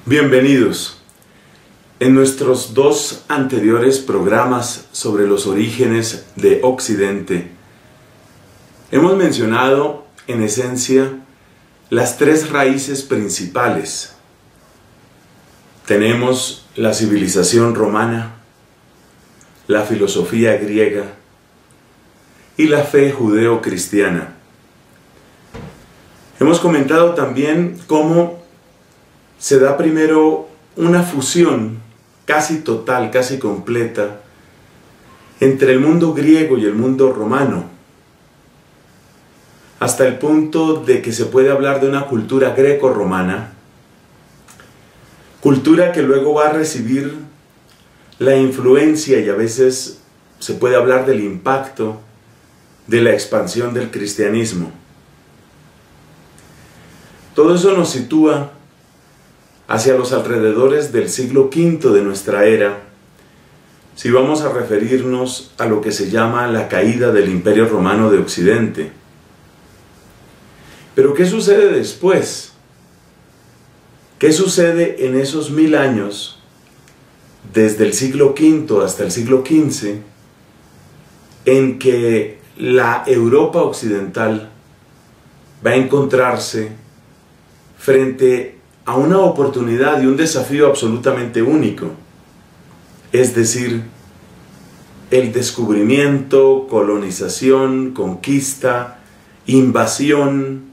Bienvenidos. En nuestros dos anteriores programas sobre los orígenes de Occidente, hemos mencionado en esencia las tres raíces principales. Tenemos la civilización romana, la filosofía griega y la fe judeo-cristiana. Hemos comentado también cómo se da primero una fusión casi total, casi completa, entre el mundo griego y el mundo romano, hasta el punto de que se puede hablar de una cultura greco-romana, cultura que luego va a recibir la influencia y a veces se puede hablar del impacto de la expansión del cristianismo. Todo eso nos sitúa hacia los alrededores del siglo V de nuestra era, si vamos a referirnos a lo que se llama la caída del Imperio Romano de Occidente. Pero ¿qué sucede después? ¿Qué sucede en esos 1000 años, desde el siglo V hasta el siglo XV, en que la Europa occidental va a encontrarse frente a una oportunidad y un desafío absolutamente único? Es decir, el descubrimiento, colonización, conquista, invasión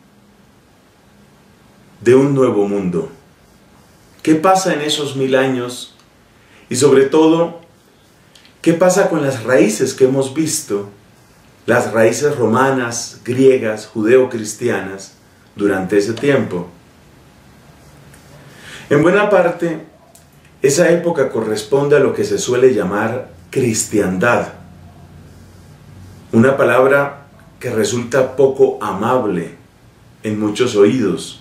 de un nuevo mundo. ¿Qué pasa en esos 1000 años? Y sobre todo, ¿qué pasa con las raíces que hemos visto? Las raíces romanas, griegas, judeo-cristianas durante ese tiempo. En buena parte, esa época corresponde a lo que se suele llamar cristiandad, una palabra que resulta poco amable en muchos oídos.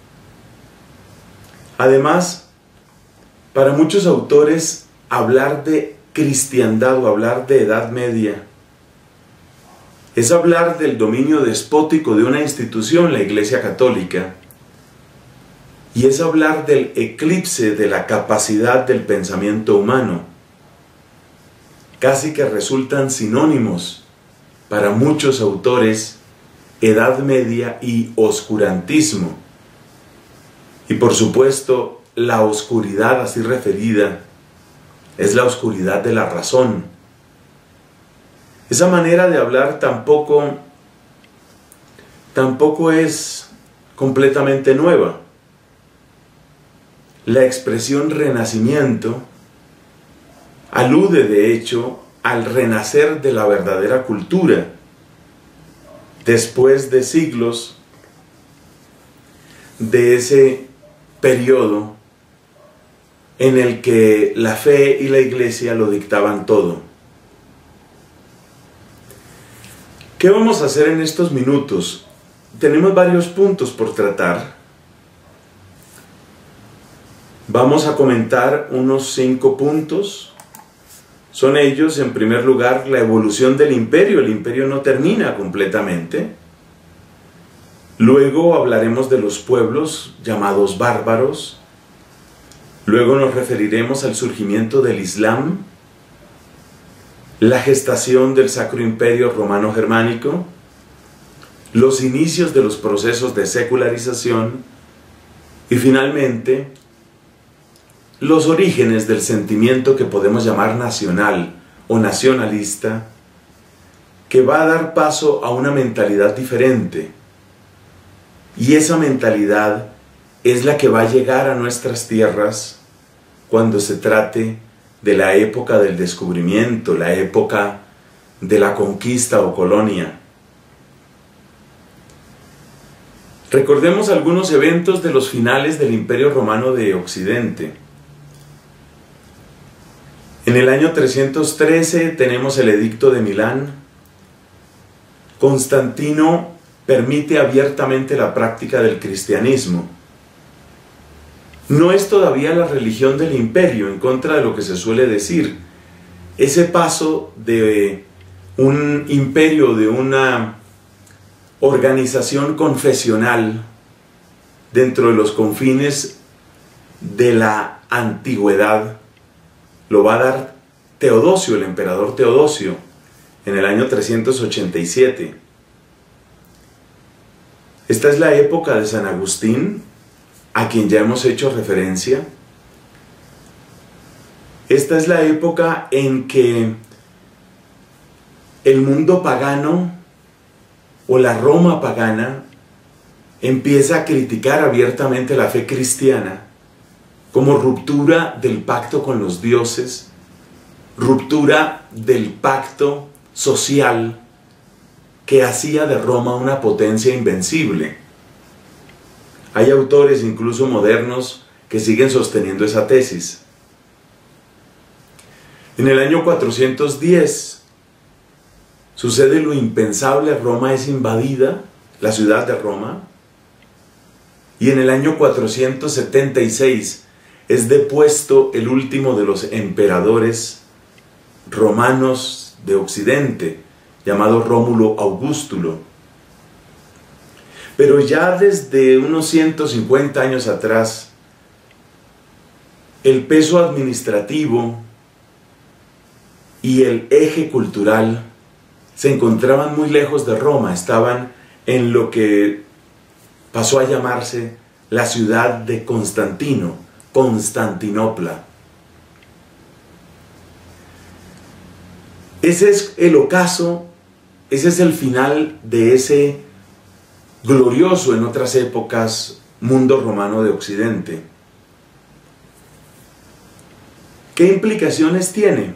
Además, para muchos autores, hablar de cristiandad o hablar de Edad Media es hablar del dominio despótico de una institución, la Iglesia Católica, y es hablar del eclipse de la capacidad del pensamiento humano. Casi que resultan sinónimos para muchos autores Edad Media y oscurantismo. Y por supuesto, la oscuridad así referida es la oscuridad de la razón. Esa manera de hablar tampoco es completamente nueva. La expresión renacimiento alude de hecho al renacer de la verdadera cultura después de siglos de ese periodo en el que la fe y la iglesia lo dictaban todo. ¿Qué vamos a hacer en estos minutos? Tenemos varios puntos por tratar. Vamos a comentar unos 5 puntos. Son ellos, en primer lugar, la evolución del imperio. El imperio no termina completamente. Luego hablaremos de los pueblos llamados bárbaros. Luego nos referiremos al surgimiento del Islam, la gestación del Sacro Imperio Romano Germánico, los inicios de los procesos de secularización y finalmente los orígenes del sentimiento que podemos llamar nacional o nacionalista, que va a dar paso a una mentalidad diferente. Y esa mentalidad es la que va a llegar a nuestras tierras cuando se trate de la época del descubrimiento, la época de la conquista o colonia. Recordemos algunos eventos de los finales del Imperio Romano de Occidente. En el año 313 tenemos el Edicto de Milán. Constantino permite abiertamente la práctica del cristianismo. No es todavía la religión del imperio, en contra de lo que se suele decir. Ese paso de un imperio, de una organización confesional dentro de los confines de la antigüedad lo va a dar Teodosio, el emperador Teodosio, en el año 387. Esta es la época de San Agustín, a quien ya hemos hecho referencia. Esta es la época en que el mundo pagano o la Roma pagana empieza a criticar abiertamente la fe cristiana como ruptura del pacto con los dioses, ruptura del pacto social que hacía de Roma una potencia invencible. Hay autores incluso modernos que siguen sosteniendo esa tesis. En el año 410 sucede lo impensable, Roma es invadida, la ciudad de Roma, y en el año 476 es depuesto el último de los emperadores romanos de Occidente, llamado Rómulo Augustulo. Pero ya desde unos 150 años atrás, el peso administrativo y el eje cultural se encontraban muy lejos de Roma, estaban en lo que pasó a llamarse la ciudad de Constantino, Constantinopla. Ese es el ocaso, ese es el final de ese glorioso en otras épocas mundo romano de Occidente. ¿Qué implicaciones tiene?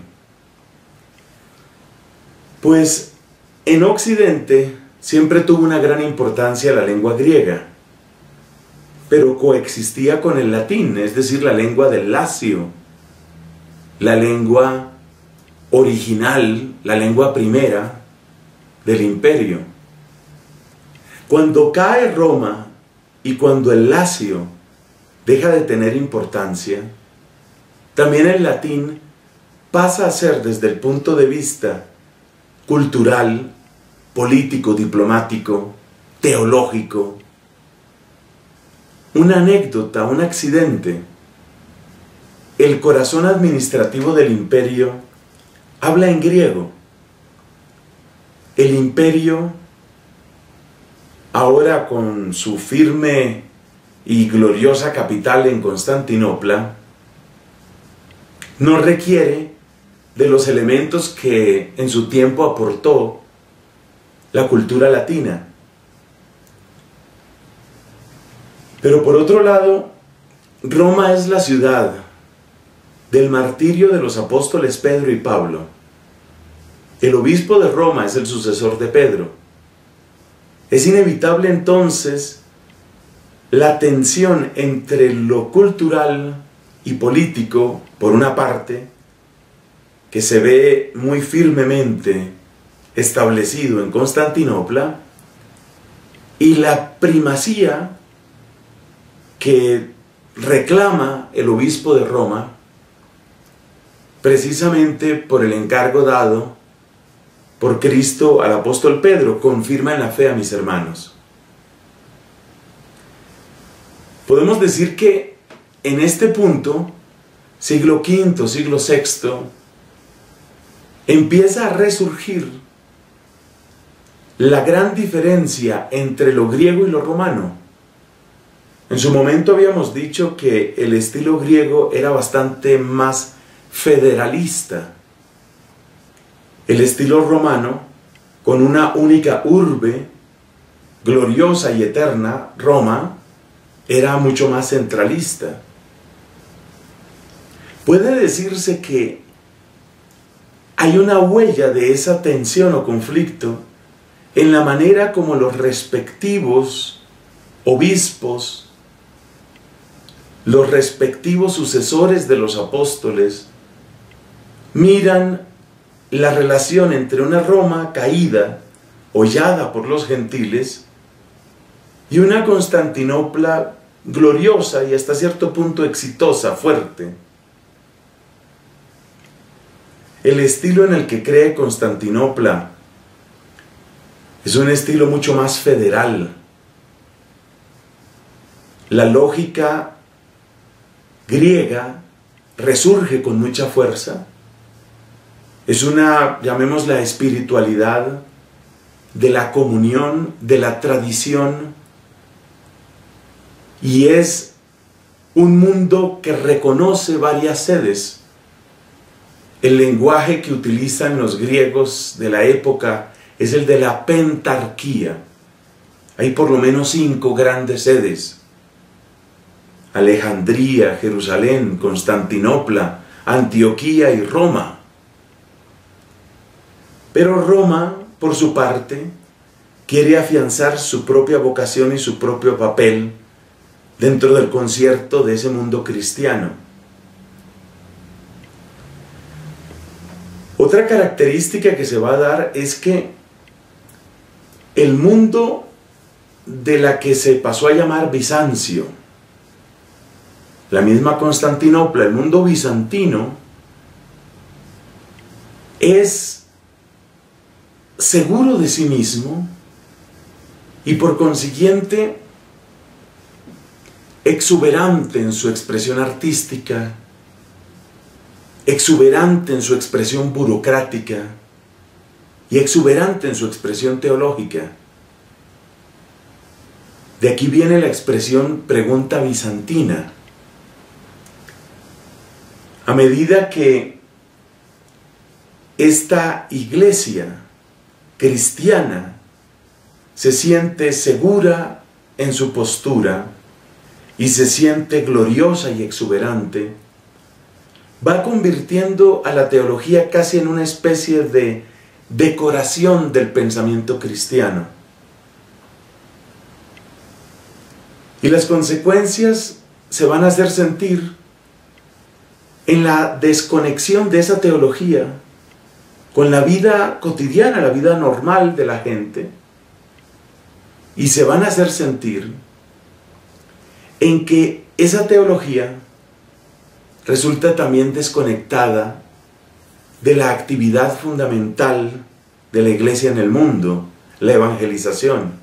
Pues en Occidente siempre tuvo una gran importancia la lengua griega, pero coexistía con el latín, es decir, la lengua del Lacio, la lengua original, la lengua primera del imperio. Cuando cae Roma y cuando el Lacio deja de tener importancia, también el latín pasa a ser, desde el punto de vista cultural, político, diplomático, teológico, una anécdota, un accidente. El corazón administrativo del imperio habla en griego. El imperio, ahora con su firme y gloriosa capital en Constantinopla, no requiere de los elementos que en su tiempo aportó la cultura latina. Pero por otro lado, Roma es la ciudad del martirio de los apóstoles Pedro y Pablo. El obispo de Roma es el sucesor de Pedro. Es inevitable entonces la tensión entre lo cultural y político, por una parte, que se ve muy firmemente establecido en Constantinopla, y la primacía que reclama el obispo de Roma, precisamente por el encargo dado por Cristo al apóstol Pedro: confirma en la fe a mis hermanos. Podemos decir que en este punto, siglo V, siglo VI, empieza a resurgir la gran diferencia entre lo griego y lo romano. En su momento habíamos dicho que el estilo griego era bastante más federalista. El estilo romano, con una única urbe, gloriosa y eterna, Roma, era mucho más centralista. Puede decirse que hay una huella de esa tensión o conflicto en la manera como los respectivos obispos, los respectivos sucesores de los apóstoles, miran la relación entre una Roma caída, hollada por los gentiles, y una Constantinopla gloriosa y hasta cierto punto exitosa, fuerte. El estilo en el que cree Constantinopla es un estilo mucho más federal. La lógica griega resurge con mucha fuerza. Es una, llamémosla, espiritualidad de la comunión, de la tradición, y es un mundo que reconoce varias sedes. El lenguaje que utilizan los griegos de la época es el de la pentarquía. Hay por lo menos 5 grandes sedes: Alejandría, Jerusalén, Constantinopla, Antioquía y Roma. Pero Roma, por su parte, quiere afianzar su propia vocación y su propio papel dentro del concierto de ese mundo cristiano. Otra característica que se va a dar es que el mundo de la que se pasó a llamar Bizancio, la misma Constantinopla, el mundo bizantino, es seguro de sí mismo y por consiguiente exuberante en su expresión artística, exuberante en su expresión burocrática y exuberante en su expresión teológica. De aquí viene la expresión pregunta bizantina. A medida que esta iglesia cristiana se siente segura en su postura y se siente gloriosa y exuberante, va convirtiendo a la teología casi en una especie de decoración del pensamiento cristiano. Y las consecuencias se van a hacer sentir en la desconexión de esa teología con la vida cotidiana, la vida normal de la gente, y se van a hacer sentir en que esa teología resulta también desconectada de la actividad fundamental de la iglesia en el mundo, la evangelización.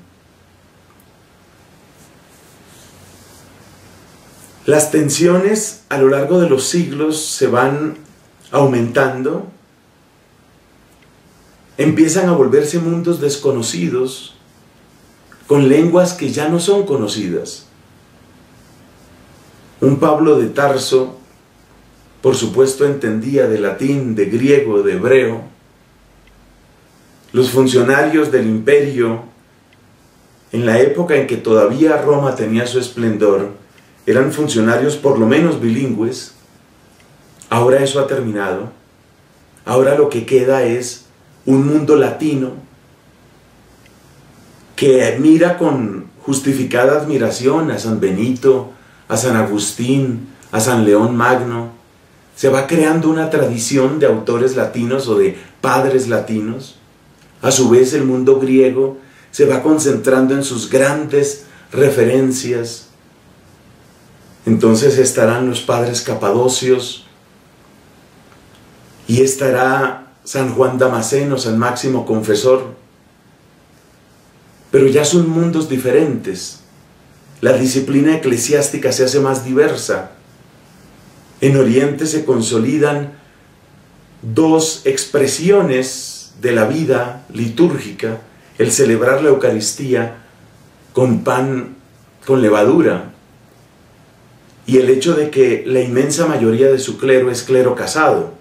Las tensiones a lo largo de los siglos se van aumentando, empiezan a volverse mundos desconocidos, con lenguas que ya no son conocidas. Un Pablo de Tarso, por supuesto, entendía de latín, de griego, de hebreo. Los funcionarios del imperio, en la época en que todavía Roma tenía su esplendor, eran funcionarios por lo menos bilingües. Ahora eso ha terminado. Ahora lo que queda es un mundo latino que mira con justificada admiración a San Benito, a San Agustín, a San León Magno. Se va creando una tradición de autores latinos o de padres latinos. A su vez, el mundo griego se va concentrando en sus grandes referencias. Entonces estarán los padres capadocios y estará San Juan Damasceno, San Máximo Confesor. Pero ya son mundos diferentes. La disciplina eclesiástica se hace más diversa. En Oriente se consolidan 2 expresiones de la vida litúrgica: el celebrar la Eucaristía con pan con levadura y el hecho de que la inmensa mayoría de su clero es clero casado.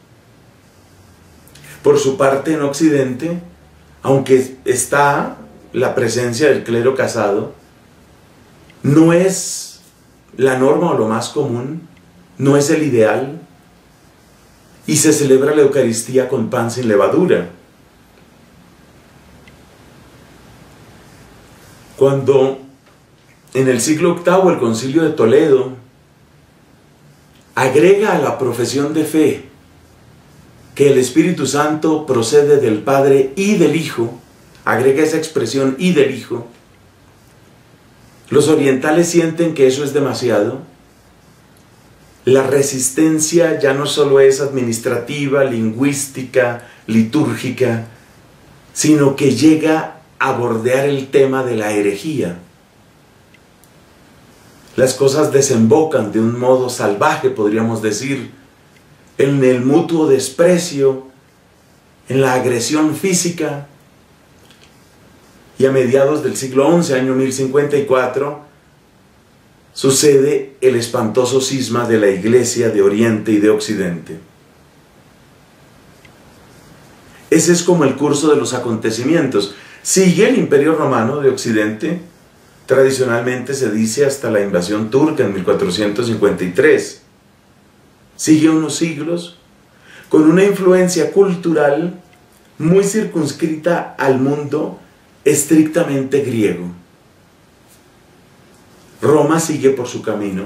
Por su parte, en Occidente, aunque está la presencia del clero casado, no es la norma o lo más común, no es el ideal, y se celebra la Eucaristía con pan sin levadura. Cuando en el siglo VIII el Concilio de Toledo agrega a la profesión de fe que el Espíritu Santo procede del Padre y del Hijo, agrega esa expresión "y del Hijo", los orientales sienten que eso es demasiado. La resistencia ya no solo es administrativa, lingüística, litúrgica, sino que llega a bordear el tema de la herejía. las cosas desembocan de un modo salvaje, podríamos decir, en el mutuo desprecio, en la agresión física. Y a mediados del siglo XI, año 1054, sucede el espantoso cisma de la Iglesia de Oriente y de Occidente. Ese es como el curso de los acontecimientos. Sigue el Imperio Romano de Occidente, tradicionalmente se dice hasta la invasión turca en 1453. Sigue unos siglos con una influencia cultural muy circunscrita al mundo estrictamente griego. Roma sigue por su camino.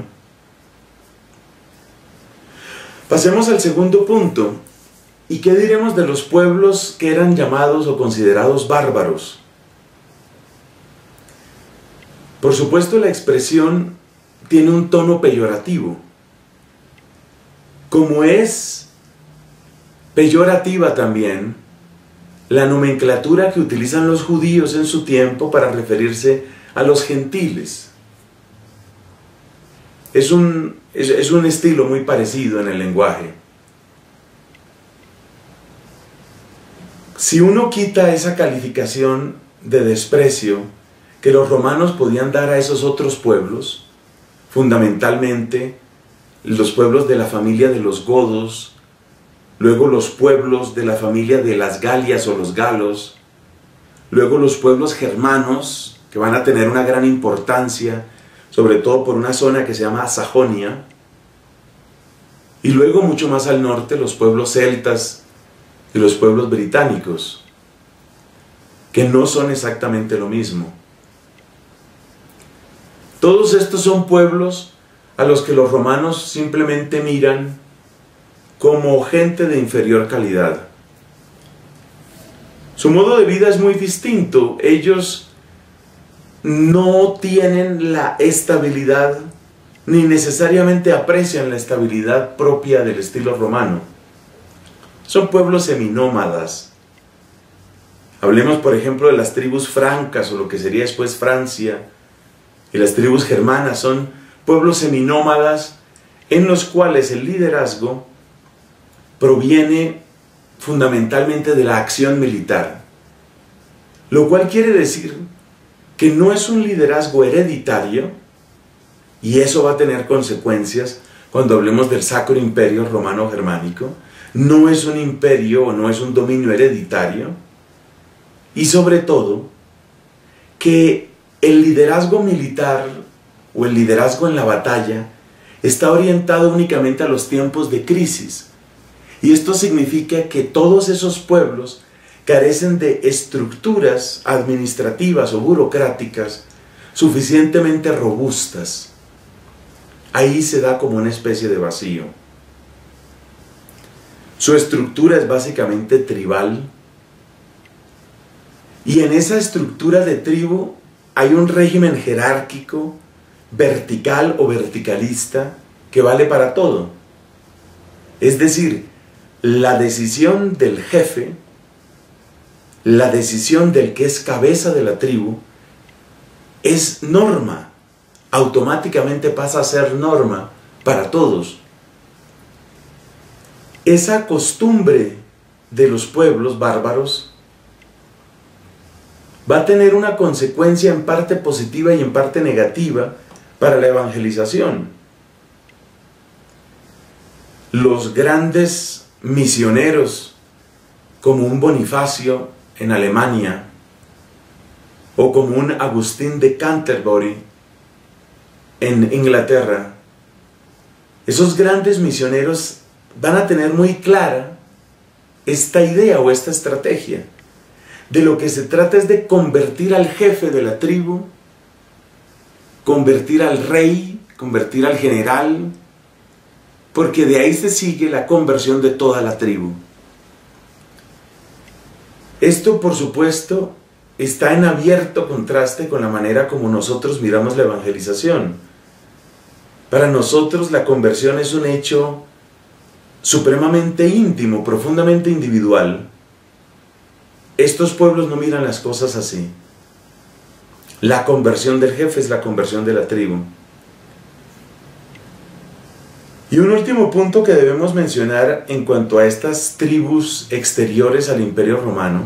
Pasemos al segundo punto. ¿Y qué diremos de los pueblos que eran llamados o considerados bárbaros? Por supuesto, la expresión tiene un tono peyorativo. Como es peyorativa también la nomenclatura que utilizan los judíos en su tiempo para referirse a los gentiles. Es un estilo muy parecido en el lenguaje. Si uno quita esa calificación de desprecio que los romanos podían dar a esos otros pueblos, fundamentalmente los pueblos de la familia de los godos, luego los pueblos de la familia de las Galias o los galos, luego los pueblos germanos, que van a tener una gran importancia, sobre todo por una zona que se llama Sajonia, y luego mucho más al norte los pueblos celtas y los pueblos británicos, que no son exactamente lo mismo. Todos estos son pueblos a los que los romanos simplemente miran como gente de inferior calidad. Su modo de vida es muy distinto. Ellos no tienen la estabilidad, ni necesariamente aprecian la estabilidad propia del estilo romano. Son pueblos seminómadas. Hablemos, por ejemplo, de las tribus francas, o lo que sería después Francia, y las tribus germanas. Son pueblos seminómadas en los cuales el liderazgo proviene fundamentalmente de la acción militar, lo cual quiere decir que no es un liderazgo hereditario, y eso va a tener consecuencias cuando hablemos del Sacro Imperio Romano-Germánico. No es un imperio o no es un dominio hereditario, y sobre todo que el liderazgo militar o el liderazgo en la batalla está orientado únicamente a los tiempos de crisis. Y esto significa que todos esos pueblos carecen de estructuras administrativas o burocráticas suficientemente robustas. Ahí se da como una especie de vacío. Su estructura es básicamente tribal. Y en esa estructura de tribu hay un régimen jerárquico, vertical o verticalista, que vale para todo. Es decir, la decisión del jefe, la decisión del que es cabeza de la tribu, es norma. Automáticamente pasa a ser norma para todos. Esa costumbre de los pueblos bárbaros va a tener una consecuencia en parte positiva y en parte negativa para la evangelización. Los grandes misioneros, como un Bonifacio en Alemania, o como un Agustín de Canterbury en Inglaterra, esos grandes misioneros van a tener muy clara esta idea o esta estrategia. De lo que se trata es de convertir al jefe de la tribu, convertir al rey, convertir al general, porque de ahí se sigue la conversión de toda la tribu. Esto, por supuesto, está en abierto contraste con la manera como nosotros miramos la evangelización. Para nosotros la conversión es un hecho supremamente íntimo, profundamente individual. Estos pueblos no miran las cosas así. La conversión del jefe es la conversión de la tribu. Y un último punto que debemos mencionar en cuanto a estas tribus exteriores al Imperio Romano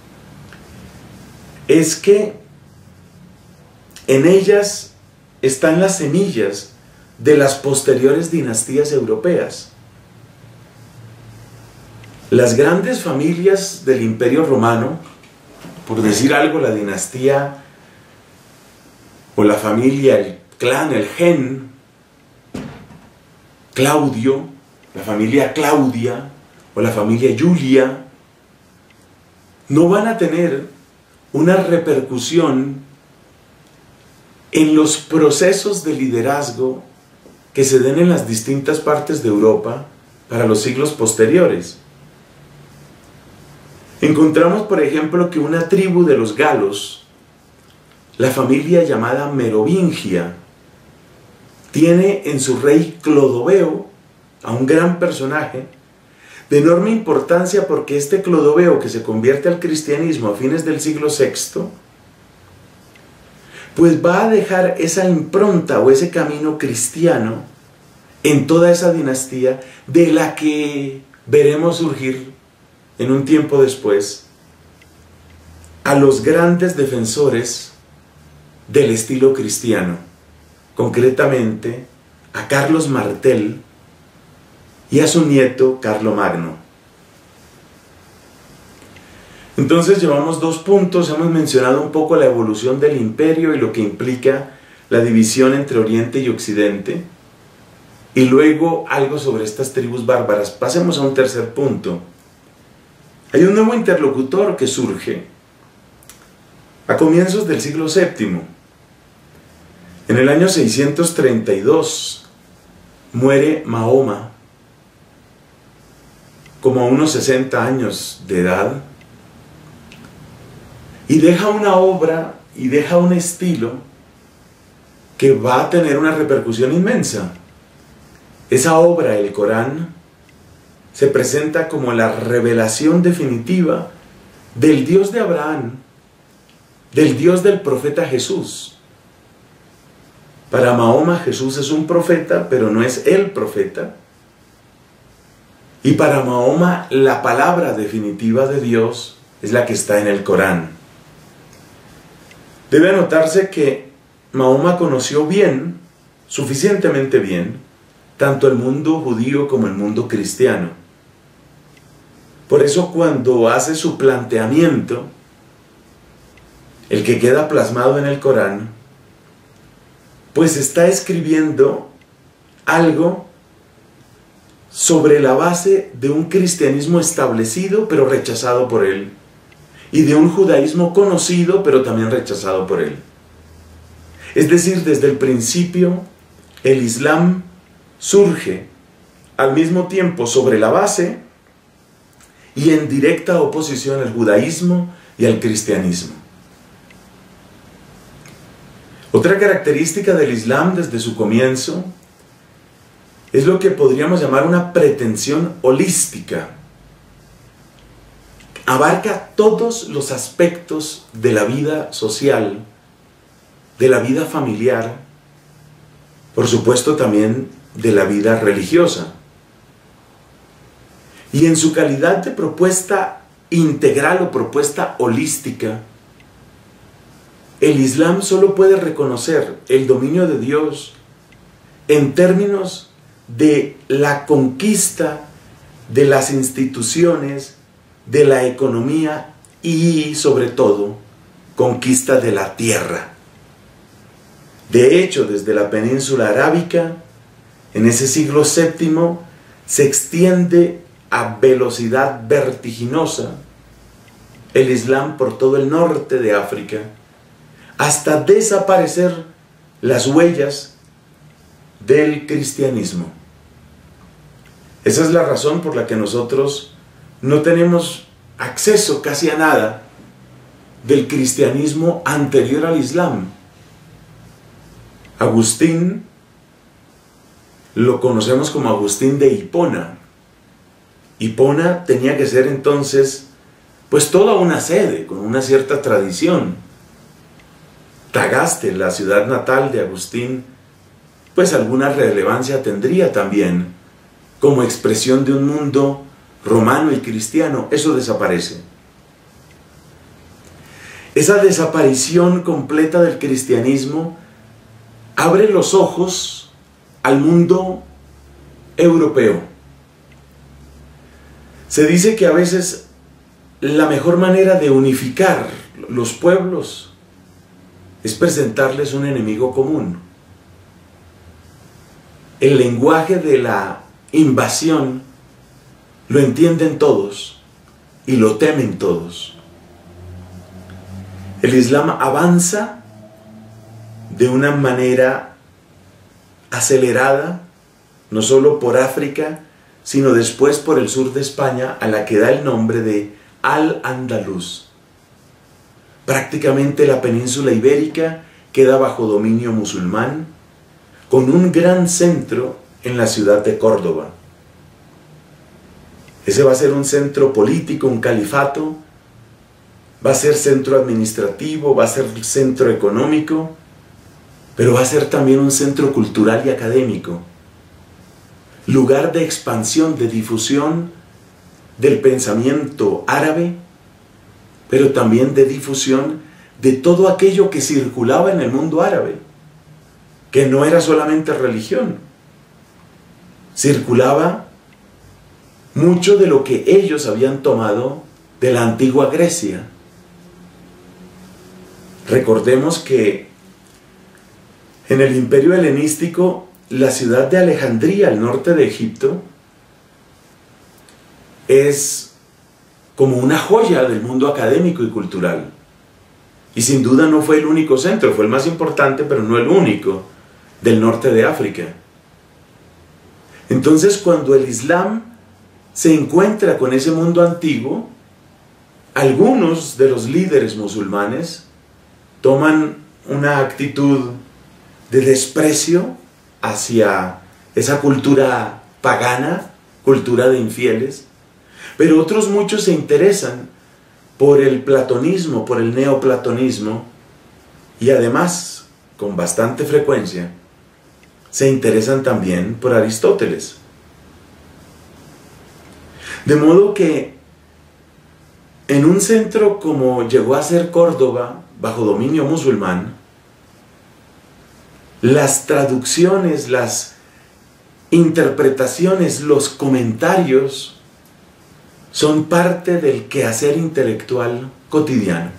es que en ellas están las semillas de las posteriores dinastías europeas. Las grandes familias del Imperio Romano, por decir algo, la dinastía o la familia, el clan, el gen Claudio, la familia Claudia o la familia Julia, no van a tener una repercusión en los procesos de liderazgo que se den en las distintas partes de Europa para los siglos posteriores. Encontramos, por ejemplo, que una tribu de los galos, la familia llamada Merovingia, tiene en su rey Clodoveo a un gran personaje de enorme importancia, porque este Clodoveo, que se convierte al cristianismo a fines del siglo VI, pues va a dejar esa impronta o ese camino cristiano en toda esa dinastía, de la que veremos surgir en un tiempo después a los grandes defensores del estilo cristiano, concretamente a Carlos Martel y a su nieto Carlomagno. Entonces llevamos 2 puntos, hemos mencionado un poco la evolución del imperio y lo que implica la división entre Oriente y Occidente, y luego algo sobre estas tribus bárbaras. Pasemos a un tercer punto. Hay un nuevo interlocutor que surge a comienzos del siglo VII. En el año 632 muere Mahoma, como a unos 60 años de edad, y deja una obra y deja un estilo que va a tener una repercusión inmensa. Esa obra, el Corán, se presenta como la revelación definitiva del Dios de Abraham, del Dios del profeta Jesús. Para Mahoma, Jesús es un profeta, pero no es el profeta. Y para Mahoma, la palabra definitiva de Dios es la que está en el Corán. Debe anotarse que Mahoma conoció bien, suficientemente bien, tanto el mundo judío como el mundo cristiano. Por eso, cuando hace su planteamiento, el que queda plasmado en el Corán, pues está escribiendo algo sobre la base de un cristianismo establecido pero rechazado por él, y de un judaísmo conocido pero también rechazado por él. Es decir, desde el principio el Islam surge al mismo tiempo sobre la base y en directa oposición al judaísmo y al cristianismo. Otra característica del Islam desde su comienzo es lo que podríamos llamar una pretensión holística. Abarca todos los aspectos de la vida social, de la vida familiar, por supuesto también de la vida religiosa. Y en su calidad de propuesta integral o propuesta holística, el Islam solo puede reconocer el dominio de Dios en términos de la conquista de las instituciones, de la economía y, sobre todo, conquista de la tierra. De hecho, desde la península arábica, en ese siglo VII, se extiende a velocidad vertiginosa el Islam por todo el norte de África, hasta desaparecer las huellas del cristianismo. Esa es la razón por la que nosotros no tenemos acceso casi a nada del cristianismo anterior al Islam. Agustín lo conocemos como Agustín de Hipona. Hipona tenía que ser entonces pues toda una sede con una cierta tradición. Tagaste, la ciudad natal de Agustín, pues alguna relevancia tendría también como expresión de un mundo romano y cristiano. Eso desaparece. Esa desaparición completa del cristianismo abre los ojos al mundo europeo. Se dice que a veces la mejor manera de unificar los pueblos es presentarles un enemigo común. El lenguaje de la invasión lo entienden todos y lo temen todos. El Islam avanza de una manera acelerada, no solo por África, sino después por el sur de España, a la que da el nombre de Al-Ándalus. Prácticamente la península ibérica queda bajo dominio musulmán, con un gran centro en la ciudad de Córdoba. Ese va a ser un centro político, un califato, va a ser centro administrativo, va a ser centro económico, pero va a ser también un centro cultural y académico, lugar de expansión, de difusión del pensamiento árabe, pero también de difusión de todo aquello que circulaba en el mundo árabe, que no era solamente religión. Circulaba mucho de lo que ellos habían tomado de la antigua Grecia. Recordemos que en el imperio helenístico, la ciudad de Alejandría, al norte de Egipto, es como una joya del mundo académico y cultural. Y sin duda no fue el único centro, fue el más importante, pero no el único, del norte de África. Entonces, cuando el Islam se encuentra con ese mundo antiguo, algunos de los líderes musulmanes toman una actitud de desprecio hacia esa cultura pagana, cultura de infieles, pero otros muchos se interesan por el platonismo, por el neoplatonismo, y además, con bastante frecuencia, se interesan también por Aristóteles. De modo que en un centro como llegó a ser Córdoba, bajo dominio musulmán, las traducciones, las interpretaciones, los comentarios son parte del quehacer intelectual cotidiano.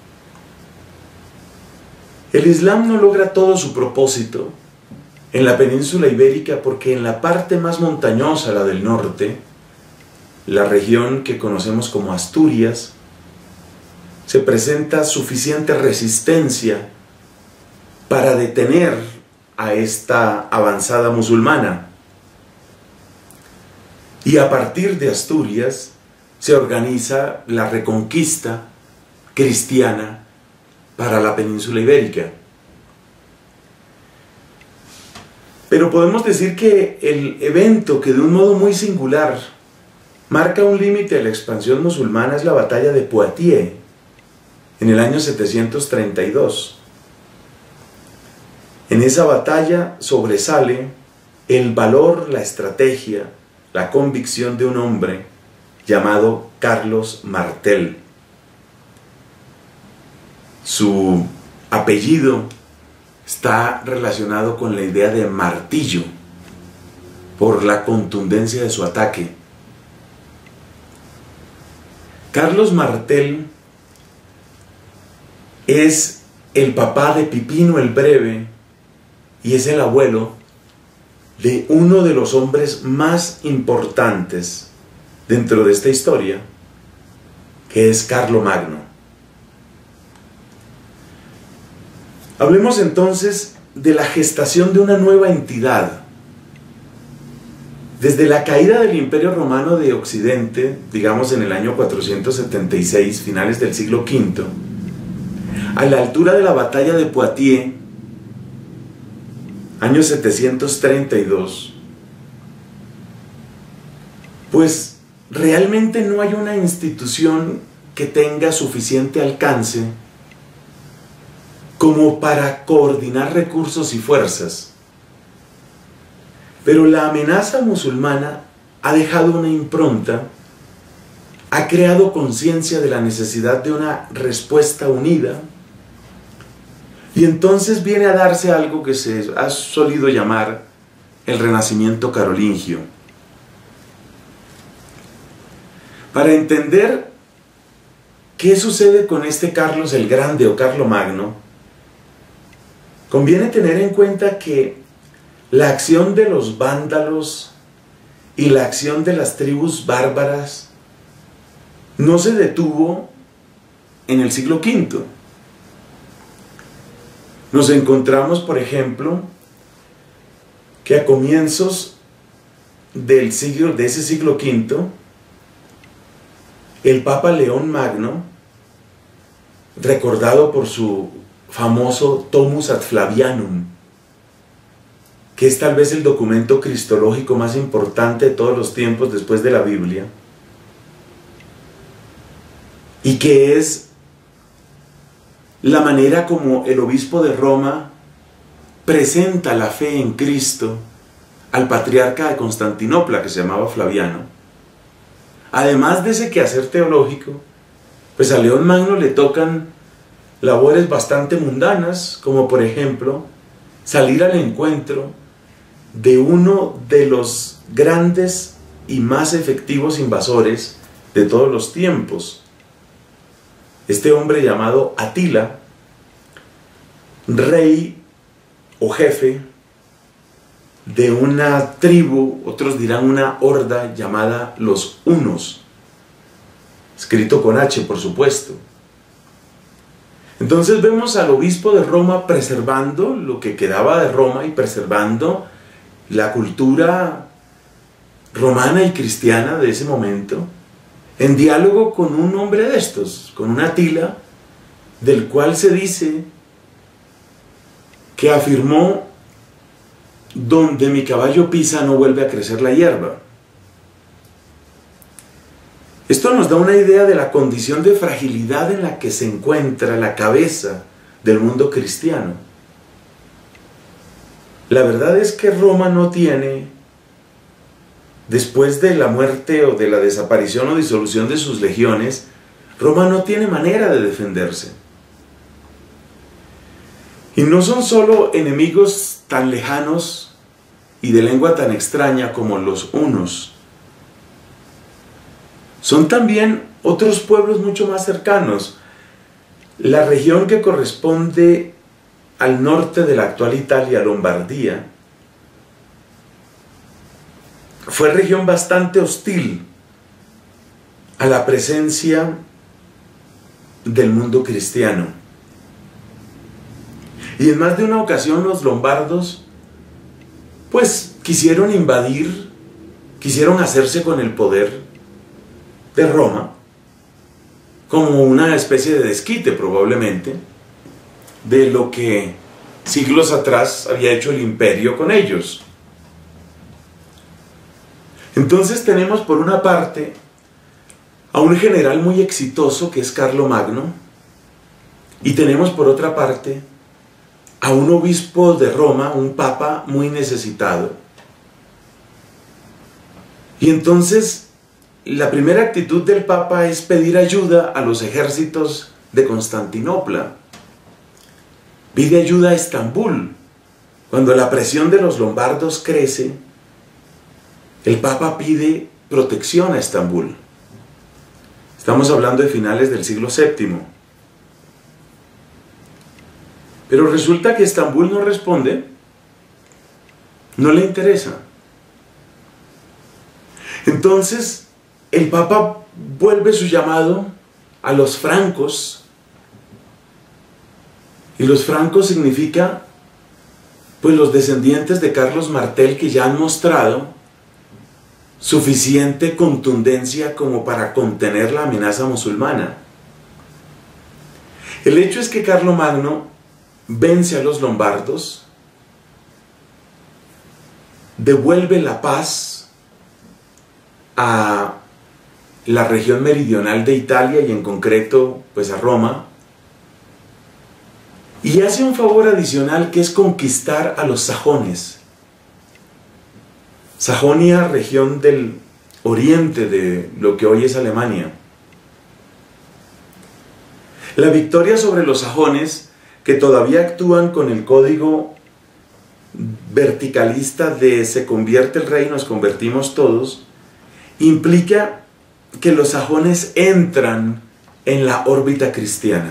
El Islam no logra todo su propósito en la península ibérica porque en la parte más montañosa, la del norte, la región que conocemos como Asturias, se presenta suficiente resistencia para detener a esta avanzada musulmana. Y a partir de Asturias se organiza la reconquista cristiana para la península ibérica. Pero podemos decir que el evento que de un modo muy singular marca un límite a la expansión musulmana es la batalla de Poitiers en el año 732. En esa batalla sobresale el valor, la estrategia, la convicción de un hombre llamado Carlos Martel. Su apellido está relacionado con la idea de martillo por la contundencia de su ataque. Carlos Martel es el papá de Pipino el Breve y es el abuelo de uno de los hombres más importantes dentro de esta historia, que es Carlomagno. Hablemos entonces de la gestación de una nueva entidad. Desde la caída del Imperio Romano de Occidente, digamos en el año 476, finales del siglo V, a la altura de la batalla de Poitiers, año 732, pues realmente no hay una institución que tenga suficiente alcance como para coordinar recursos y fuerzas. Pero la amenaza musulmana ha dejado una impronta, ha creado conciencia de la necesidad de una respuesta unida, y entonces viene a darse algo que se ha solido llamar el Renacimiento carolingio. Para entender qué sucede con este Carlos el Grande o Carlomagno, conviene tener en cuenta que la acción de los vándalos y la acción de las tribus bárbaras no se detuvo en el siglo V. Nos encontramos, por ejemplo, que a comienzos de ese siglo V, el Papa León Magno, recordado por su famoso Tomus ad Flavianum, que es tal vez el documento cristológico más importante de todos los tiempos después de la Biblia, y que es la manera como el obispo de Roma presenta la fe en Cristo al patriarca de Constantinopla, que se llamaba Flaviano. Además de ese quehacer teológico, pues a León Magno le tocan labores bastante mundanas, como por ejemplo salir al encuentro de uno de los grandes y más efectivos invasores de todos los tiempos. Este hombre llamado Atila, rey o jefe de una tribu, otros dirán una horda llamada los hunos, escrito con H, por supuesto. Entonces vemos al obispo de Roma preservando lo que quedaba de Roma y preservando la cultura romana y cristiana de ese momento, en diálogo con un hombre de estos, con un Atila, del cual se dice que afirmó: donde mi caballo pisa no vuelve a crecer la hierba. Esto nos da una idea de la condición de fragilidad en la que se encuentra la cabeza del mundo cristiano. La verdad es que Roma no tiene, después de la muerte o de la desaparición o disolución de sus legiones, Roma no tiene manera de defenderse. Y no son solo enemigos tan lejanos y de lengua tan extraña como los hunos. Son también otros pueblos mucho más cercanos. La región que corresponde al norte de la actual Italia, Lombardía, fue región bastante hostil a la presencia del mundo cristiano. Y en más de una ocasión los lombardos pues quisieron invadir, quisieron hacerse con el poder de Roma, como una especie de desquite probablemente de lo que siglos atrás había hecho el imperio con ellos. Entonces tenemos por una parte a un general muy exitoso que es Carlomagno, y tenemos por otra parte a un obispo de Roma, un papa muy necesitado. Y entonces la primera actitud del papa es pedir ayuda a los ejércitos de Constantinopla. Pide ayuda a Estambul. Cuando la presión de los lombardos crece, el papa pide protección a Estambul. Estamos hablando de finales del siglo VII. Pero resulta que Estambul no responde, no le interesa. Entonces, el Papa vuelve su llamado a los francos, y los francos significa, pues, los descendientes de Carlos Martel, que ya han mostrado suficiente contundencia como para contener la amenaza musulmana. El hecho es que Carlomagno vence a los lombardos, devuelve la paz a la región meridional de Italia y en concreto pues a Roma, y hace un favor adicional que es conquistar a los sajones. Sajonia, región del oriente de lo que hoy es Alemania. La victoria sobre los sajones, que todavía actúan con el código verticalista de se convierte el rey, nos convertimos todos, implica que los sajones entran en la órbita cristiana.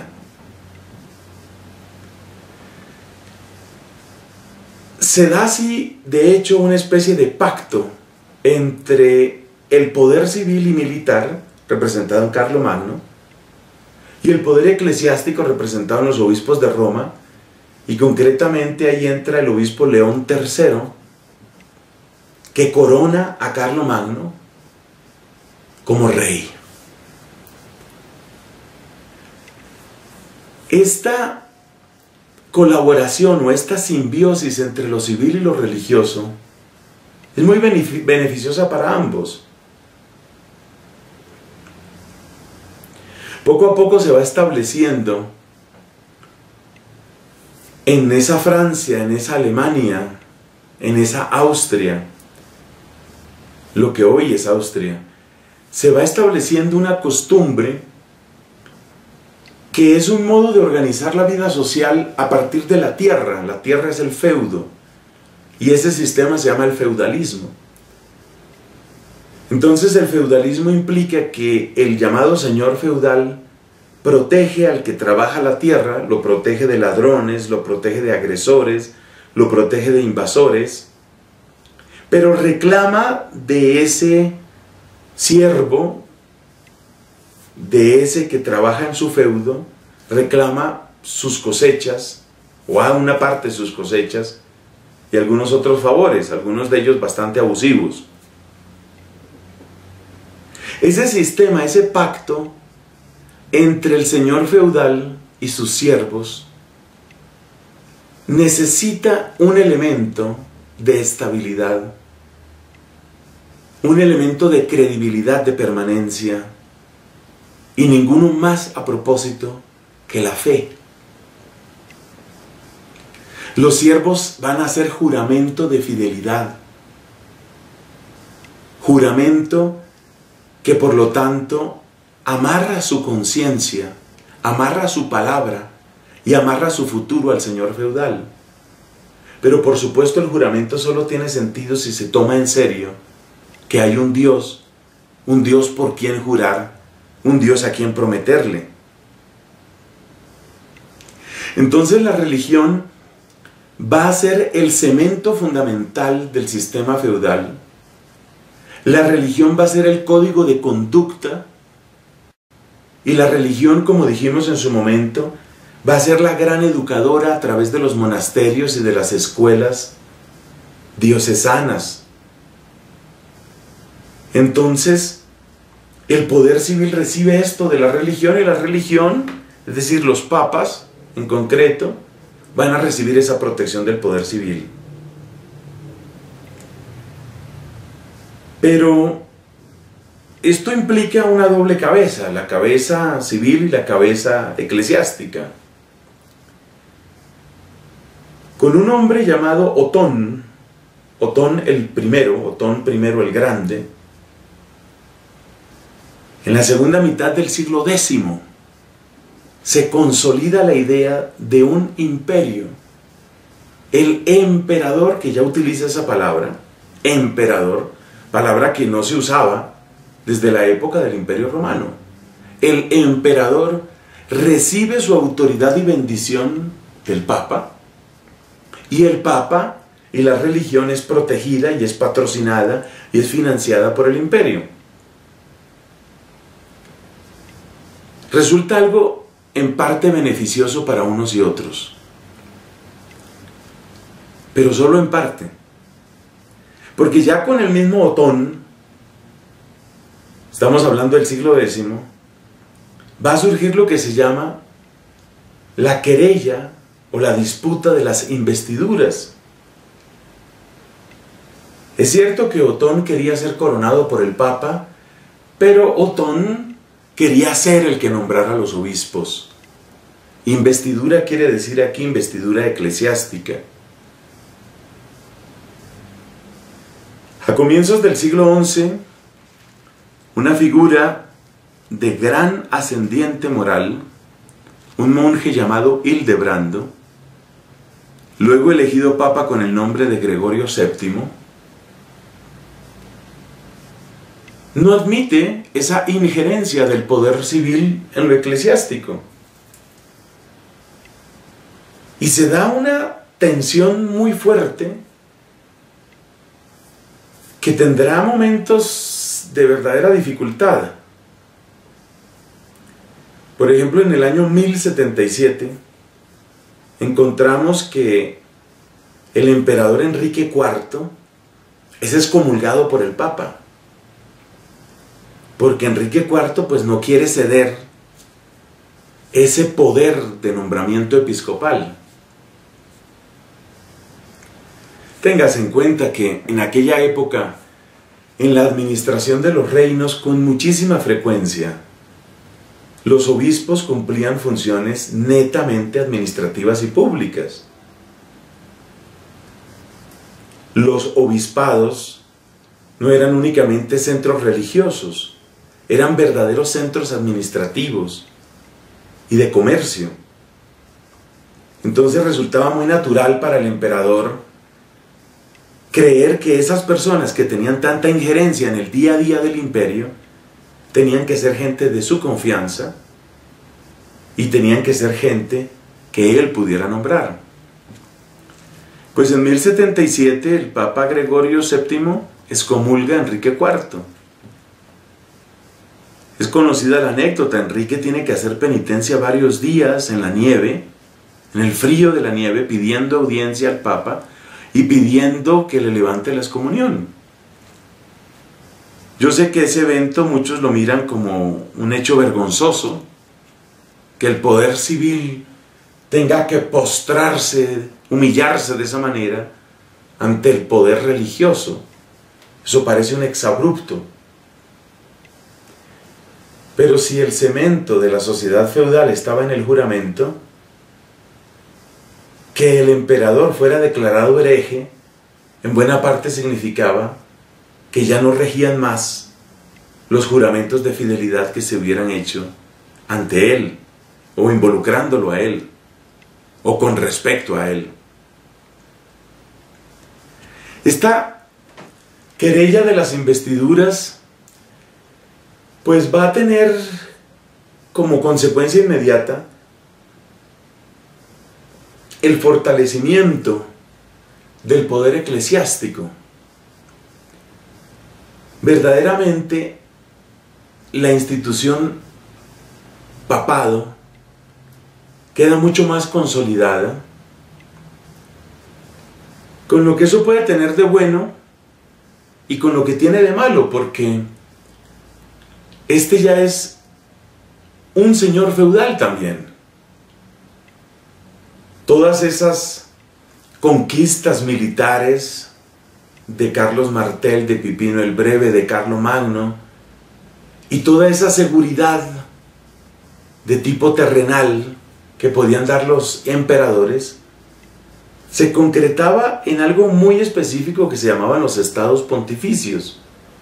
Se da así, de hecho, una especie de pacto entre el poder civil y militar, representado en Carlomagno, y el poder eclesiástico, representado en los obispos de Roma, y concretamente ahí entra el obispo León III, que corona a Carlomagno como rey. Esta colaboración o esta simbiosis entre lo civil y lo religioso es muy beneficiosa para ambos. Poco a poco se va estableciendo en esa Francia, en esa Alemania, en esa Austria, lo que hoy es Austria, se va estableciendo una costumbre que es un modo de organizar la vida social a partir de la tierra. La tierra es el feudo, y ese sistema se llama el feudalismo. Entonces el feudalismo implica que el llamado señor feudal protege al que trabaja la tierra, lo protege de ladrones, lo protege de agresores, lo protege de invasores, pero reclama de ese siervo, de ese que trabaja en su feudo, reclama sus cosechas, o a una parte de sus cosechas, y algunos otros favores, algunos de ellos bastante abusivos. Ese sistema, ese pacto entre el señor feudal y sus siervos, necesita un elemento de estabilidad, un elemento de credibilidad, de permanencia, y ninguno más a propósito que la fe. Los siervos van a hacer juramento de fidelidad, juramento que por lo tanto amarra su conciencia, amarra su palabra y amarra su futuro al señor feudal. Pero por supuesto el juramento solo tiene sentido si se toma en serio que hay un Dios por quien jurar, un Dios a quien prometerle. Entonces la religión va a ser el cemento fundamental del sistema feudal. La religión va a ser el código de conducta, y la religión, como dijimos en su momento, va a ser la gran educadora a través de los monasterios y de las escuelas diocesanas. Entonces, el poder civil recibe esto de la religión, y la religión, es decir, los papas en concreto, van a recibir esa protección del poder civil. Pero esto implica una doble cabeza, la cabeza civil y la cabeza eclesiástica. Con un hombre llamado Otón el primero, Otón I el Grande, en la segunda mitad del siglo X, se consolida la idea de un imperio. El emperador, que ya utiliza esa palabra, emperador, palabra que no se usaba desde la época del Imperio Romano. El emperador recibe su autoridad y bendición del Papa, y el Papa y la religión es protegida y es patrocinada y es financiada por el imperio. Resulta algo en parte beneficioso para unos y otros, pero solo en parte, porque ya con el mismo Otón, estamos hablando del siglo X, va a surgir lo que se llama la querella o la disputa de las investiduras. Es cierto que Otón quería ser coronado por el Papa, pero Otón quería ser el que nombrara a los obispos. Investidura quiere decir aquí investidura eclesiástica. A comienzos del siglo XI, una figura de gran ascendiente moral, un monje llamado Hildebrando, luego elegido papa con el nombre de Gregorio VII, no admite esa injerencia del poder civil en lo eclesiástico. Y se da una tensión muy fuerte que tendrá momentos de verdadera dificultad. Por ejemplo, en el año 1077 encontramos que el emperador Enrique IV es excomulgado por el Papa, porque Enrique IV pues no quiere ceder ese poder de nombramiento episcopal. Tengas en cuenta que en aquella época, en la administración de los reinos, con muchísima frecuencia, los obispos cumplían funciones netamente administrativas y públicas. Los obispados no eran únicamente centros religiosos, eran verdaderos centros administrativos y de comercio. Entonces resultaba muy natural para el emperador creer que esas personas que tenían tanta injerencia en el día a día del imperio tenían que ser gente de su confianza y tenían que ser gente que él pudiera nombrar. Pues en 1077 el Papa Gregorio VII excomulga a Enrique IV. Es conocida la anécdota. Enrique tiene que hacer penitencia varios días en la nieve, en el frío de la nieve, pidiendo audiencia al Papa y pidiendo que le levante la excomunión. Yo sé que ese evento muchos lo miran como un hecho vergonzoso, que el poder civil tenga que postrarse, humillarse de esa manera ante el poder religioso. Eso parece un exabrupto. Pero si el cemento de la sociedad feudal estaba en el juramento, que el emperador fuera declarado hereje, en buena parte significaba que ya no regían más los juramentos de fidelidad que se hubieran hecho ante él, o involucrándolo a él, o con respecto a él. Esta querella de las investiduras pues va a tener como consecuencia inmediata el fortalecimiento del poder eclesiástico. Verdaderamente la institución papado queda mucho más consolidada, con lo que eso puede tener de bueno y con lo que tiene de malo, porque este ya es un señor feudal también. Todas esas conquistas militares de Carlos Martel, de Pipino el Breve, de Carlomagno, y toda esa seguridad de tipo terrenal que podían dar los emperadores, se concretaba en algo muy específico que se llamaban los estados pontificios.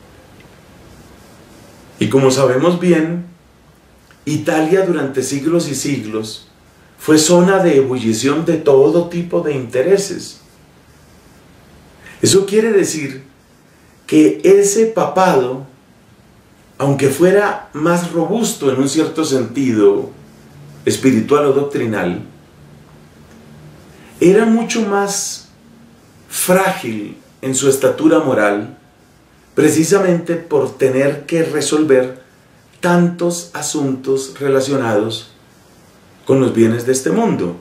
Y como sabemos bien, Italia durante siglos y siglos fue zona de ebullición de todo tipo de intereses. Eso quiere decir que ese papado, aunque fuera más robusto en un cierto sentido espiritual o doctrinal, era mucho más frágil en su estatura moral, precisamente por tener que resolver tantos asuntos relacionados con los bienes de este mundo.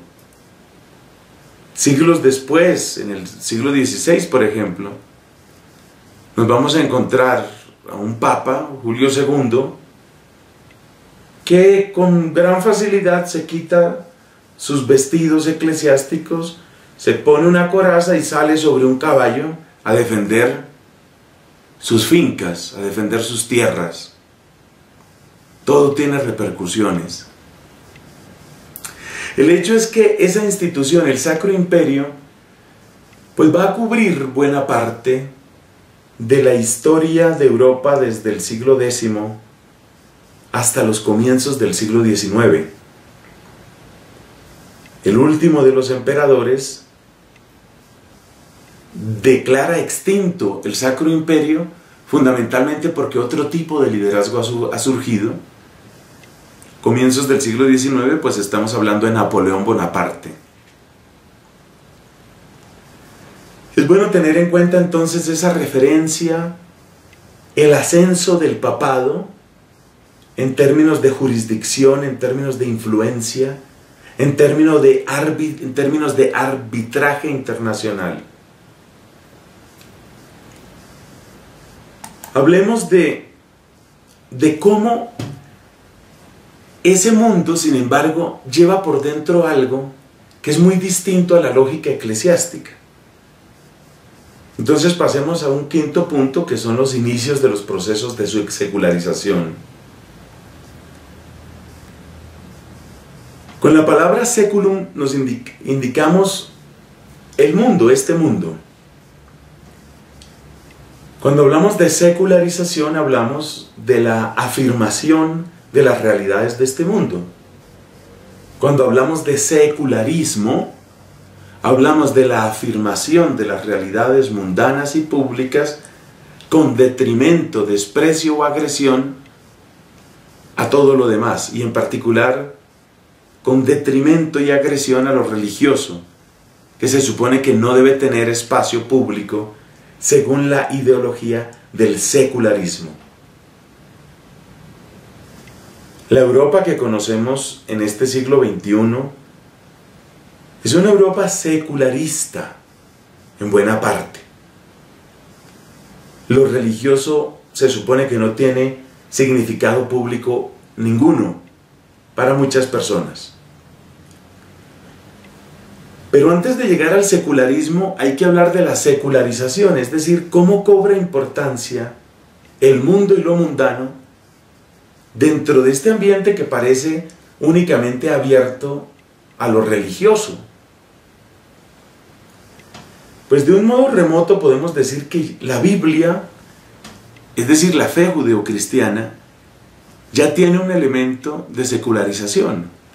Siglos después, en el siglo XVI, por ejemplo, nos vamos a encontrar a un papa, Julio II, que con gran facilidad se quita sus vestidos eclesiásticos, se pone una coraza y sale sobre un caballo a defender sus fincas, a defender sus tierras. Todo tiene repercusiones. El hecho es que esa institución, el Sacro Imperio, pues va a cubrir buena parte de la historia de Europa desde el siglo X hasta los comienzos del siglo XIX. El último de los emperadores declara extinto el Sacro Imperio, fundamentalmente porque otro tipo de liderazgo ha surgido. Comienzos del siglo XIX, pues estamos hablando de Napoleón Bonaparte. Es bueno tener en cuenta entonces esa referencia, el ascenso del papado, en términos de jurisdicción, en términos de influencia, en términos de arbitraje internacional. Hablemos de cómo ese mundo, sin embargo, lleva por dentro algo que es muy distinto a la lógica eclesiástica. Entonces pasemos a un quinto punto, que son los inicios de los procesos de su secularización. Con la palabra seculum nos indicamos el mundo, este mundo. Cuando hablamos de secularización, hablamos de la afirmación de las realidades de este mundo. Cuando hablamos de secularismo, hablamos de la afirmación de las realidades mundanas y públicas con detrimento, desprecio o agresión a todo lo demás, y en particular con detrimento y agresión a lo religioso, que se supone que no debe tener espacio público según la ideología del secularismo. La Europa que conocemos en este siglo XXI es una Europa secularista, en buena parte. Lo religioso se supone que no tiene significado público ninguno para muchas personas. Pero antes de llegar al secularismo hay que hablar de la secularización, es decir, cómo cobra importancia el mundo y lo mundano dentro de este ambiente que parece únicamente abierto a lo religioso. Pues de un modo remoto podemos decir que la Biblia, es decir, la fe judeocristiana, ya tiene un elemento de secularización.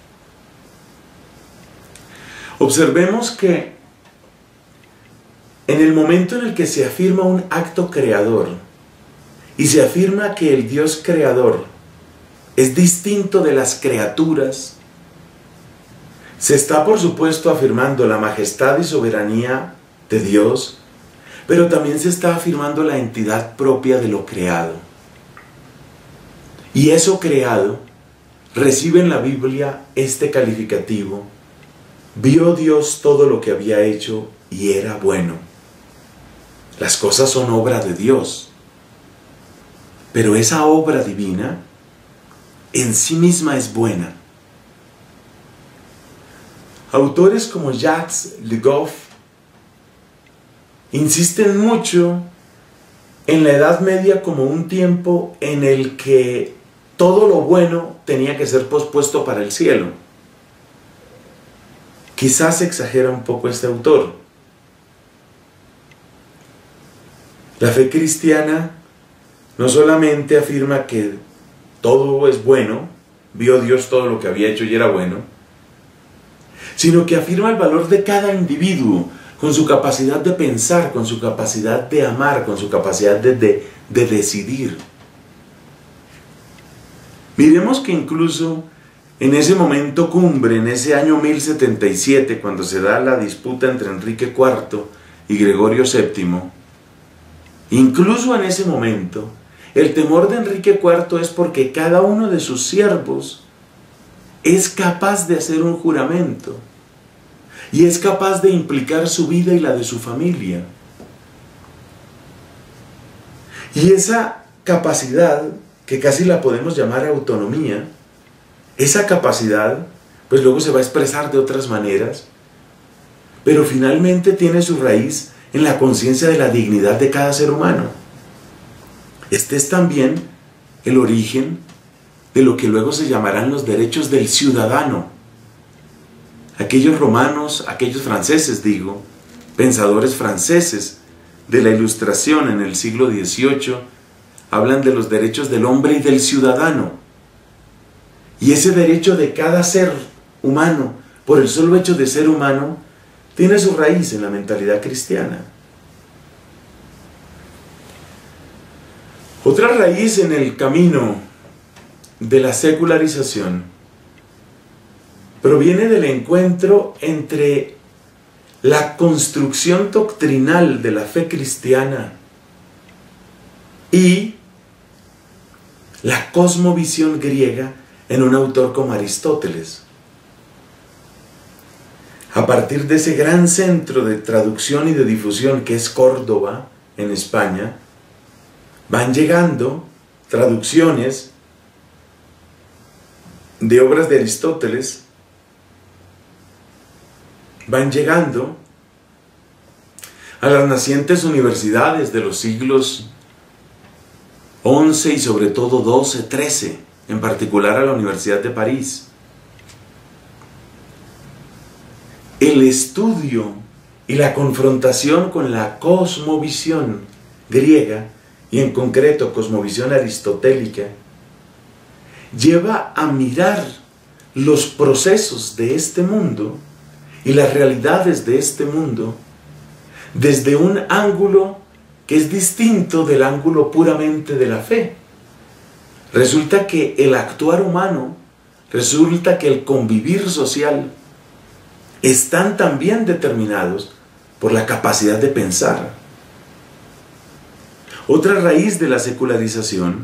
Observemos que en el momento en el que se afirma un acto creador y se afirma que el Dios creador es distinto de las criaturas, se está por supuesto afirmando la majestad y soberanía de Dios, pero también se está afirmando la entidad propia de lo creado. Y eso creado recibe en la Biblia este calificativo: vio Dios todo lo que había hecho y era bueno. Las cosas son obra de Dios, pero esa obra divina en sí misma es buena. Autores como Jacques Le Goff insisten mucho en la Edad Media como un tiempo en el que todo lo bueno tenía que ser pospuesto para el cielo. Quizás exagera un poco este autor. La fe cristiana no solamente afirma que todo es bueno, vio Dios todo lo que había hecho y era bueno, sino que afirma el valor de cada individuo, con su capacidad de pensar, con su capacidad de amar, con su capacidad de decidir. Miremos que incluso en ese momento cumbre, en ese año 1077, cuando se da la disputa entre Enrique IV y Gregorio VII, incluso en ese momento, el temor de Enrique IV es porque cada uno de sus siervos es capaz de hacer un juramento y es capaz de implicar su vida y la de su familia. Y esa capacidad, que casi la podemos llamar autonomía, esa capacidad, pues luego se va a expresar de otras maneras, pero finalmente tiene su raíz en la conciencia de la dignidad de cada ser humano. Este es también el origen de lo que luego se llamarán los derechos del ciudadano. Aquellos romanos, aquellos franceses, pensadores franceses, de la Ilustración en el siglo XVIII hablan de los derechos del hombre y del ciudadano. Y ese derecho de cada ser humano, por el solo hecho de ser humano, tiene su raíz en la mentalidad cristiana. Otra raíz en el camino de la secularización proviene del encuentro entre la construcción doctrinal de la fe cristiana y la cosmovisión griega en un autor como Aristóteles. A partir de ese gran centro de traducción y de difusión que es Córdoba, en España, van llegando traducciones de obras de Aristóteles, van llegando a las nacientes universidades de los siglos XI y sobre todo XII, XIII, en particular a la Universidad de París. El estudio y la confrontación con la cosmovisión griega, y en concreto cosmovisión aristotélica, lleva a mirar los procesos de este mundo y las realidades de este mundo desde un ángulo que es distinto del ángulo puramente de la fe. Resulta que el actuar humano, resulta que el convivir social están también determinados por la capacidad de pensar. Otra raíz de la secularización,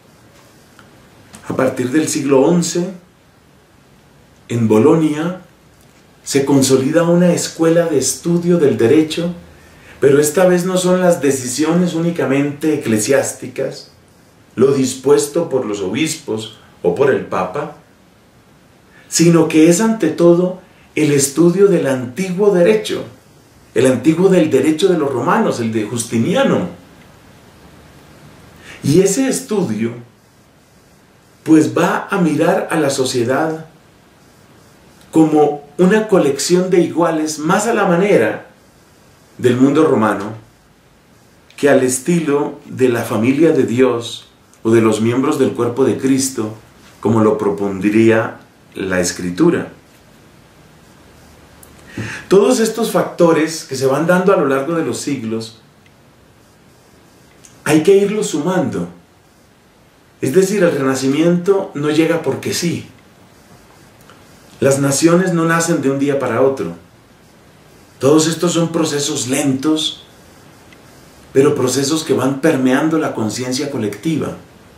a partir del siglo XI, en Bolonia, se consolida una escuela de estudio del derecho, pero esta vez no son las decisiones únicamente eclesiásticas, lo dispuesto por los obispos o por el Papa, sino que es ante todo el estudio del antiguo derecho, el antiguo del derecho de los romanos, el de Justiniano. Y ese estudio, pues va a mirar a la sociedad como una colección de iguales, más a la manera del mundo romano, que al estilo de la familia de Dios o de los miembros del cuerpo de Cristo, como lo propondría la Escritura. Todos estos factores que se van dando a lo largo de los siglos, hay que irlos sumando. Es decir, el Renacimiento no llega porque sí. Las naciones no nacen de un día para otro. Todos estos son procesos lentos, pero procesos que van permeando la conciencia colectiva.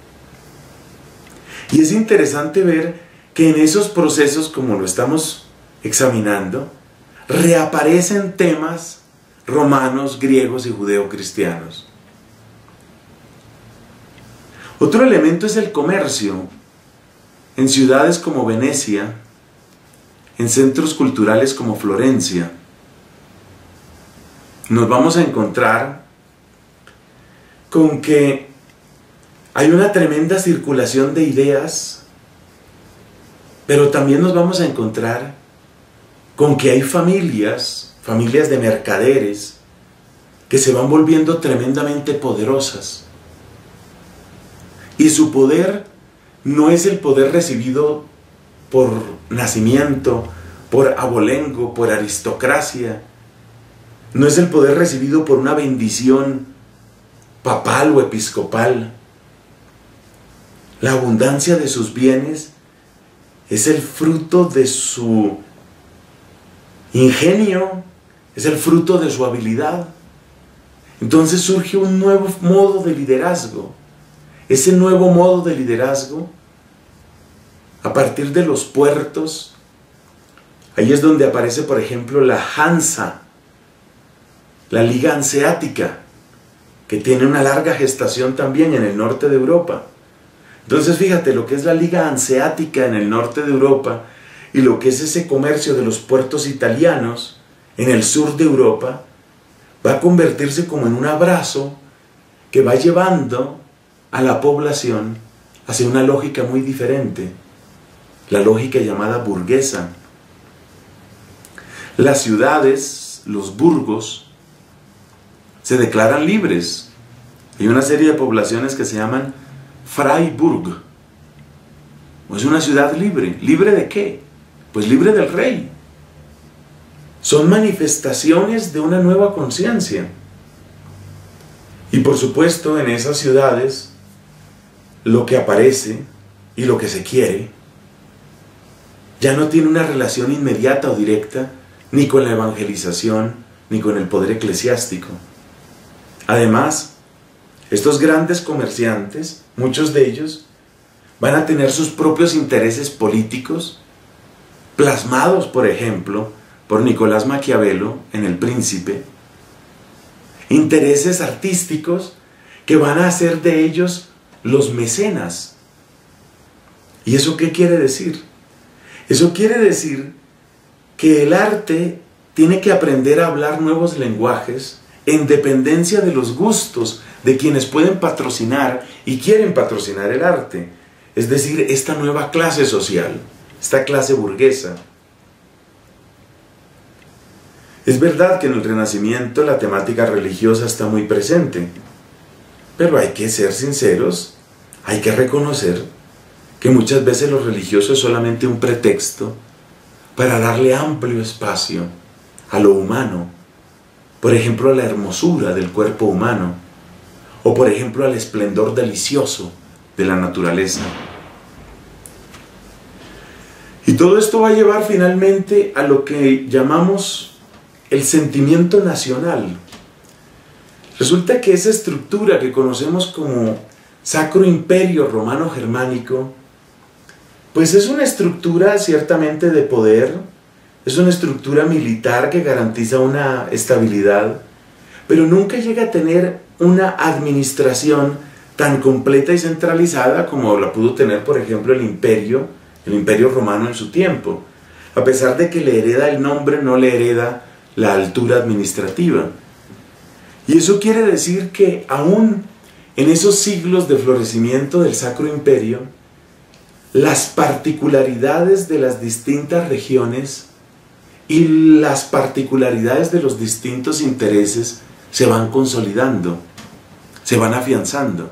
Y es interesante ver que en esos procesos, como lo estamos examinando, reaparecen temas romanos, griegos y judeocristianos. Otro elemento es el comercio. En ciudades como Venecia, en centros culturales como Florencia, nos vamos a encontrar con que hay una tremenda circulación de ideas, pero también nos vamos a encontrar con que hay familias de mercaderes, que se van volviendo tremendamente poderosas. Y su poder no es el poder recibido por nacimiento, por abolengo, por aristocracia. No es el poder recibido por una bendición papal o episcopal. La abundancia de sus bienes es el fruto de su ingenio, es el fruto de su habilidad. Entonces surge un nuevo modo de liderazgo. Ese nuevo modo de liderazgo, a partir de los puertos, ahí es donde aparece, por ejemplo, la Hansa, la Liga Hanseática, que tiene una larga gestación también en el norte de Europa. Entonces fíjate, lo que es la Liga Hanseática en el norte de Europa y lo que es ese comercio de los puertos italianos en el sur de Europa, va a convertirse como en un abrazo que va llevando a la población hacia una lógica muy diferente, la lógica llamada burguesa. Las ciudades, los burgos, se declaran libres. Hay una serie de poblaciones que se llaman Freiburg. Es una ciudad libre. ¿Libre de qué? Pues libre del rey. Son manifestaciones de una nueva conciencia. Y por supuesto, en esas ciudades, lo que aparece y lo que se quiere ya no tiene una relación inmediata o directa ni con la evangelización ni con el poder eclesiástico. Además, estos grandes comerciantes, muchos de ellos, van a tener sus propios intereses políticos, plasmados, por ejemplo, por Nicolás Maquiavelo en El Príncipe, intereses artísticos que van a hacer de ellos los mecenas. ¿Y eso qué quiere decir? Eso quiere decir que el arte tiene que aprender a hablar nuevos lenguajes en dependencia de los gustos de quienes pueden patrocinar y quieren patrocinar el arte. Es decir, esta nueva clase social, esta clase burguesa. Es verdad que en el Renacimiento la temática religiosa está muy presente, pero hay que ser sinceros, hay que reconocer que muchas veces lo religioso es solamente un pretexto para darle amplio espacio a lo humano, por ejemplo a la hermosura del cuerpo humano, o por ejemplo al esplendor delicioso de la naturaleza. Y todo esto va a llevar finalmente a lo que llamamos el sentimiento nacional. Resulta que esa estructura que conocemos como Sacro Imperio Romano Germánico, pues es una estructura ciertamente de poder, es una estructura militar que garantiza una estabilidad, pero nunca llega a tener una administración tan completa y centralizada como la pudo tener, por ejemplo, el Imperio Romano en su tiempo. A pesar de que le hereda el nombre, no le hereda la altura administrativa. Y eso quiere decir que aún en esos siglos de florecimiento del Sacro Imperio, las particularidades de las distintas regiones y las particularidades de los distintos intereses se van consolidando, se van afianzando.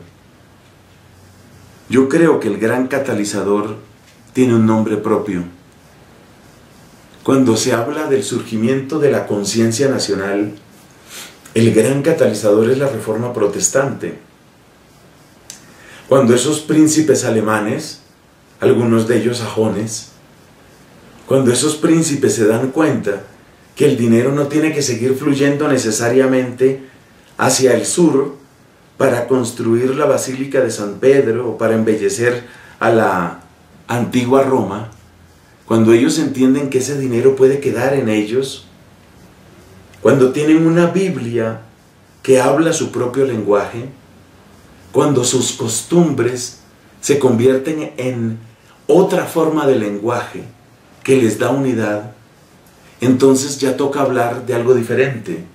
Yo creo que el gran catalizador tiene un nombre propio. Cuando se habla del surgimiento de la conciencia nacional, el gran catalizador es la Reforma Protestante. Cuando esos príncipes alemanes, algunos de ellos sajones, cuando esos príncipes se dan cuenta que el dinero no tiene que seguir fluyendo necesariamente hacia el sur para construir la Basílica de San Pedro o para embellecer a la antigua Roma, cuando ellos entienden que ese dinero puede quedar en ellos, cuando tienen una Biblia que habla su propio lenguaje, cuando sus costumbres se convierten en otra forma de lenguaje que les da unidad, entonces ya toca hablar de algo diferente.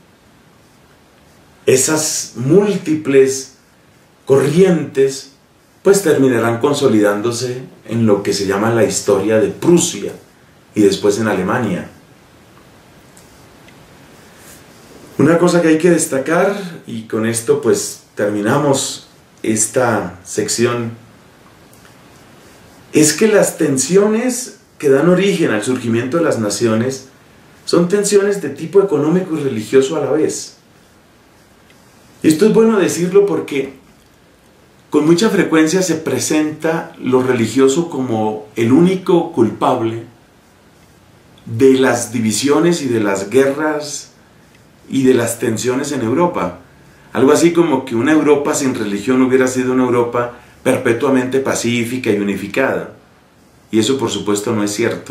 Esas múltiples corrientes pues terminarán consolidándose en lo que se llama la historia de Prusia y después en Alemania. Una cosa que hay que destacar, y con esto pues terminamos esta sección, es que las tensiones que dan origen al surgimiento de las naciones son tensiones de tipo económico y religioso a la vez. Y esto es bueno decirlo porque con mucha frecuencia se presenta lo religioso como el único culpable de las divisiones y de las guerras y de las tensiones en Europa. Algo así como que una Europa sin religión hubiera sido una Europa perpetuamente pacífica y unificada. Y eso por supuesto no es cierto.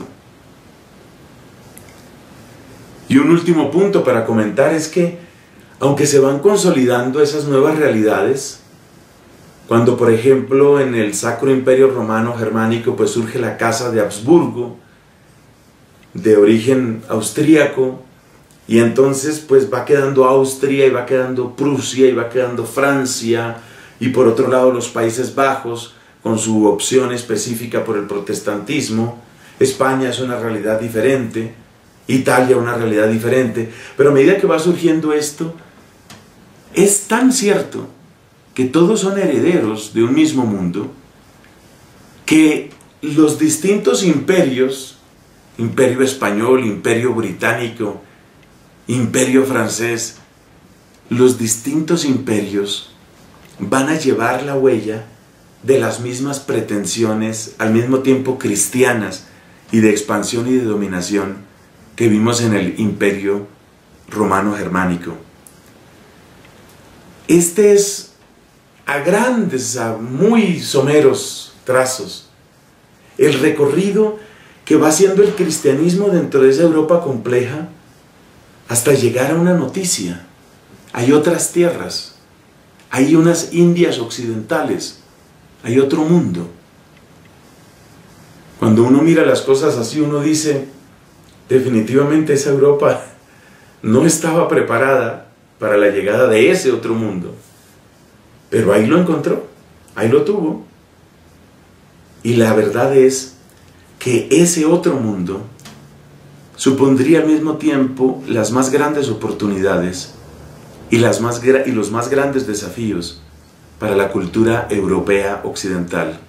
Y un último punto para comentar es que, aunque se van consolidando esas nuevas realidades, cuando por ejemplo en el Sacro Imperio Romano Germánico pues surge la Casa de Habsburgo, de origen austríaco, y entonces pues va quedando Austria y va quedando Prusia y va quedando Francia, y por otro lado los Países Bajos con su opción específica por el protestantismo. España es una realidad diferente, Italia una realidad diferente, pero a medida que va surgiendo esto, es tan cierto que todos son herederos de un mismo mundo, que los distintos imperios, imperio español, imperio británico, imperio francés, los distintos imperios van a llevar la huella de las mismas pretensiones, al mismo tiempo cristianas y de expansión y de dominación, que vimos en el imperio romano germánico. Este es a grandes, a muy someros trazos, el recorrido que va haciendo el cristianismo dentro de esa Europa compleja hasta llegar a una noticia. Hay otras tierras, hay unas Indias occidentales, hay otro mundo. Cuando uno mira las cosas así, uno dice, definitivamente esa Europa no estaba preparada para la llegada de ese otro mundo. Pero ahí lo encontró, ahí lo tuvo. Y la verdad es que ese otro mundo supondría al mismo tiempo las más grandes oportunidades y los más grandes desafíos para la cultura europea occidental.